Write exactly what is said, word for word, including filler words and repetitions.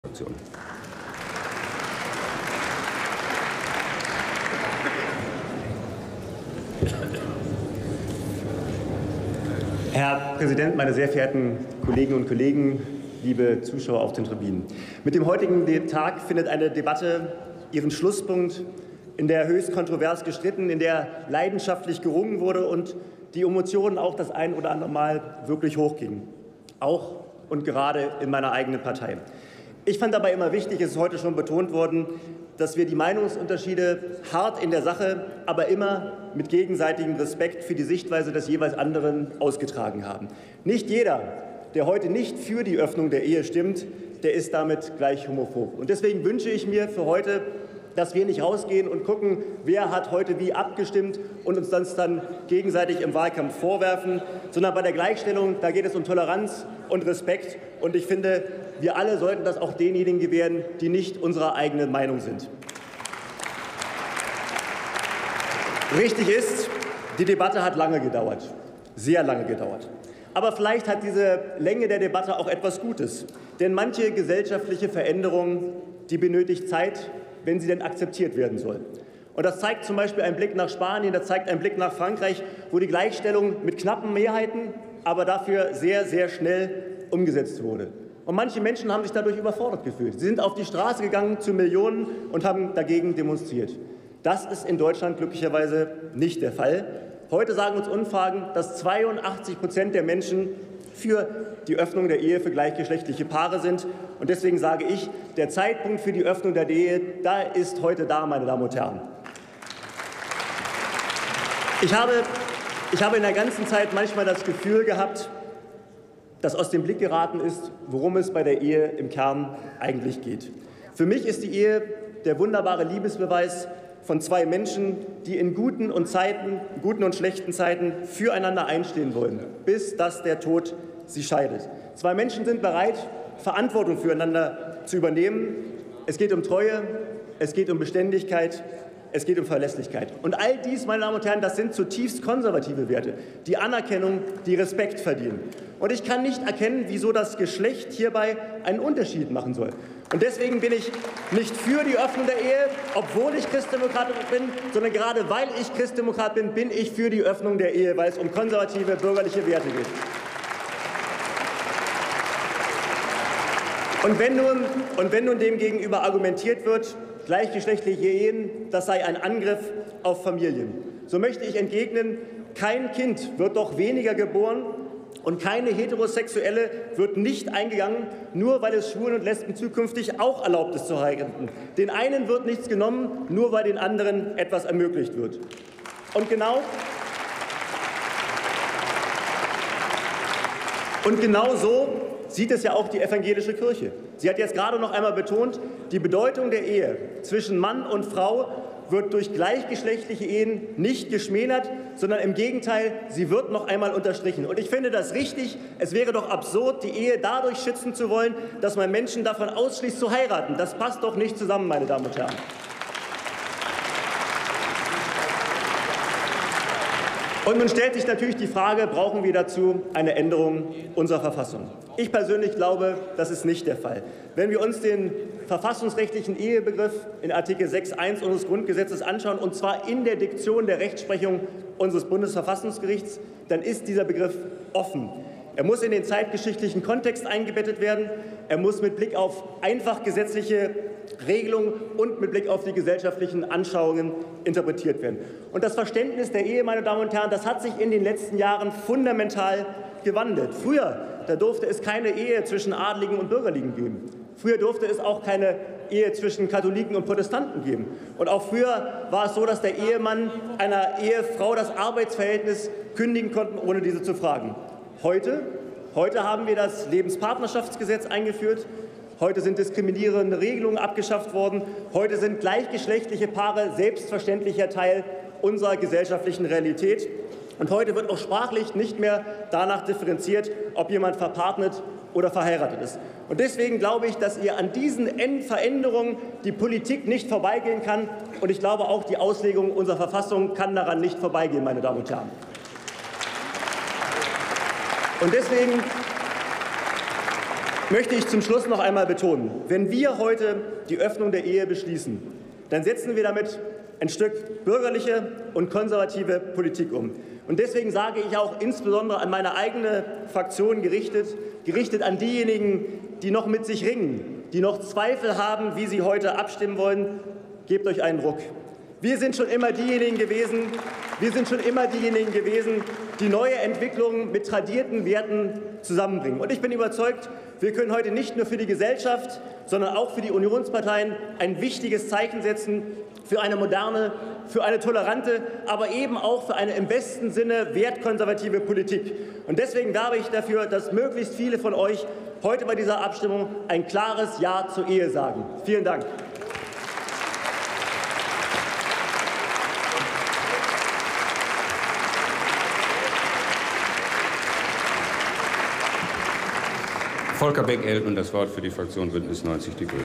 Herr Präsident, meine sehr verehrten Kolleginnen und Kollegen, liebe Zuschauer auf den Tribünen! Mit dem heutigen Tag findet eine Debatte ihren Schlusspunkt, in der höchst kontrovers gestritten, in der leidenschaftlich gerungen wurde und die Emotionen auch das ein oder andere Mal wirklich hochgingen, auch und gerade in meiner eigenen Partei. Ich fand dabei immer wichtig, es ist heute schon betont worden, dass wir die Meinungsunterschiede hart in der Sache, aber immer mit gegenseitigem Respekt für die Sichtweise des jeweils anderen ausgetragen haben. Nicht jeder, der heute nicht für die Öffnung der Ehe stimmt, der ist damit gleich homophob. Und deswegen wünsche ich mir für heute, dass wir nicht rausgehen und gucken, wer hat heute wie abgestimmt und uns das dann gegenseitig im Wahlkampf vorwerfen, sondern bei der Gleichstellung, da geht es um Toleranz und Respekt. Und ich finde, wir alle sollten das auch denjenigen gewähren, die nicht unserer eigenen Meinung sind. Richtig ist, die Debatte hat lange gedauert, sehr lange gedauert. Aber vielleicht hat diese Länge der Debatte auch etwas Gutes. Denn manche gesellschaftliche Veränderung, die benötigt Zeit, wenn sie denn akzeptiert werden soll. Und das zeigt zum Beispiel ein Blick nach Spanien, das zeigt ein Blick nach Frankreich, wo die Gleichstellung mit knappen Mehrheiten, aber dafür sehr, sehr schnell umgesetzt wurde. Und manche Menschen haben sich dadurch überfordert gefühlt. Sie sind auf die Straße gegangen zu Millionen und haben dagegen demonstriert. Das ist in Deutschland glücklicherweise nicht der Fall. Heute sagen uns Umfragen, dass zweiundachtzig Prozent der Menschen für die Öffnung der Ehe für gleichgeschlechtliche Paare sind. Und deswegen sage ich, der Zeitpunkt für die Öffnung der Ehe, da ist heute da, meine Damen und Herren. Ich habe, ich habe in der ganzen Zeit manchmal das Gefühl gehabt, dass aus dem Blick geraten ist, worum es bei der Ehe im Kern eigentlich geht. Für mich ist die Ehe der wunderbare Liebesbeweis von zwei Menschen, die in guten und Zeiten, guten und schlechten Zeiten füreinander einstehen wollen, bis dass der Tod sie scheidet. Zwei Menschen sind bereit, Verantwortung füreinander zu übernehmen. Es geht um Treue, es geht um Beständigkeit, es geht um Verlässlichkeit. Und all dies, meine Damen und Herren, das sind zutiefst konservative Werte, die Anerkennung, die Respekt verdienen. Und ich kann nicht erkennen, wieso das Geschlecht hierbei einen Unterschied machen soll. Und deswegen bin ich nicht für die Öffnung der Ehe, obwohl ich Christdemokrat bin, sondern gerade weil ich Christdemokrat bin, bin ich für die Öffnung der Ehe, weil es um konservative bürgerliche Werte geht. Und wenn nun, und wenn nun dem gegenüber argumentiert wird, gleichgeschlechtliche Ehen, das sei ein Angriff auf Familien, so möchte ich entgegnen, kein Kind wird doch weniger geboren und keine Heterosexuelle wird nicht eingegangen, nur weil es Schwulen und Lesben zukünftig auch erlaubt ist zu heiraten. Den einen wird nichts genommen, nur weil den anderen etwas ermöglicht wird. Und genau, und genau so sieht es ja auch die evangelische Kirche. Sie hat jetzt gerade noch einmal betont, die Bedeutung der Ehe zwischen Mann und Frau wird durch gleichgeschlechtliche Ehen nicht geschmälert, sondern im Gegenteil, sie wird noch einmal unterstrichen. Und ich finde das richtig. Es wäre doch absurd, die Ehe dadurch schützen zu wollen, dass man Menschen davon ausschließt, zu heiraten. Das passt doch nicht zusammen, meine Damen und Herren. Und nun stellt sich natürlich die Frage, brauchen wir dazu eine Änderung unserer Verfassung? Ich persönlich glaube, das ist nicht der Fall. Wenn wir uns den verfassungsrechtlichen Ehebegriff in Artikel sechs Absatz eins unseres Grundgesetzes anschauen, und zwar in der Diktion der Rechtsprechung unseres Bundesverfassungsgerichts, dann ist dieser Begriff offen. Er muss in den zeitgeschichtlichen Kontext eingebettet werden. Er muss mit Blick auf einfach gesetzliche Regelungen und mit Blick auf die gesellschaftlichen Anschauungen interpretiert werden. Und das Verständnis der Ehe, meine Damen und Herren, das hat sich in den letzten Jahren fundamental gewandelt. Früher, da durfte es keine Ehe zwischen Adligen und Bürgerlichen geben. Früher durfte es auch keine Ehe zwischen Katholiken und Protestanten geben. Und auch früher war es so, dass der Ehemann einer Ehefrau das Arbeitsverhältnis kündigen konnte, ohne diese zu fragen. Heute, heute haben wir das Lebenspartnerschaftsgesetz eingeführt. Heute sind diskriminierende Regelungen abgeschafft worden. Heute sind gleichgeschlechtliche Paare selbstverständlicher Teil unserer gesellschaftlichen Realität. Und heute wird auch sprachlich nicht mehr danach differenziert, ob jemand verpartnet oder verheiratet ist. Und deswegen glaube ich, dass ihr an diesen Veränderungen die Politik nicht vorbeigehen kann. Und ich glaube auch, die Auslegung unserer Verfassung kann daran nicht vorbeigehen, meine Damen und Herren. Und deswegen möchte ich zum Schluss noch einmal betonen, wenn wir heute die Öffnung der Ehe beschließen, dann setzen wir damit ein Stück bürgerliche und konservative Politik um. Und deswegen sage ich auch insbesondere an meine eigene Fraktion gerichtet, gerichtet an diejenigen, die noch mit sich ringen, die noch Zweifel haben, wie sie heute abstimmen wollen, gebt euch einen Ruck. Wir sind schon immer diejenigen gewesen, wir sind schon immer diejenigen gewesen, die neue Entwicklungen mit tradierten Werten zusammenbringen. Und ich bin überzeugt, wir können heute nicht nur für die Gesellschaft, sondern auch für die Unionsparteien ein wichtiges Zeichen setzen für eine moderne, für eine tolerante, aber eben auch für eine im besten Sinne wertkonservative Politik. Und deswegen werbe ich dafür, dass möglichst viele von euch heute bei dieser Abstimmung ein klares Ja zur Ehe sagen. Vielen Dank. Volker Beck erhält nun das Wort für die Fraktion Bündnis neunzig Die Grünen.